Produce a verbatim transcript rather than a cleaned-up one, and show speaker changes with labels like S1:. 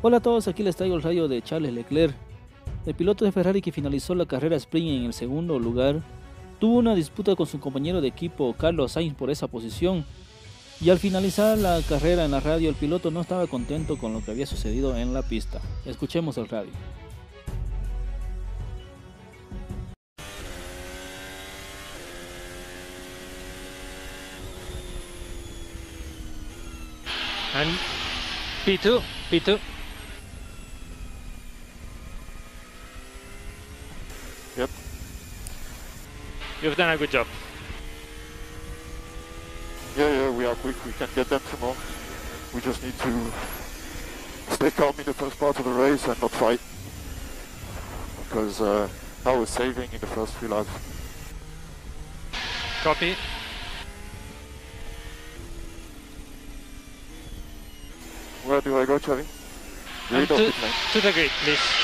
S1: Hola a todos, aquí les traigo el radio de Charles Leclerc. El piloto de Ferrari que finalizó la carrera sprint en el segundo lugar tuvo una disputa con su compañero de equipo Carlos Sainz por esa posición, y al finalizar la carrera en la radio el piloto no estaba contento con lo que había sucedido en la pista. Escuchemos el radio.
S2: And P two, P two.
S3: Yep.
S2: You've done a good job.
S3: Yeah, yeah, we are quick. We can get them tomorrow. We just need to stay calm in the first part of the race and not fight. Because uh, I was saving in the first few laps.
S2: Copy.
S3: Where do I go, Chavi?
S2: And
S3: Grid or
S2: to,
S3: pit lane?
S2: to the grid, please.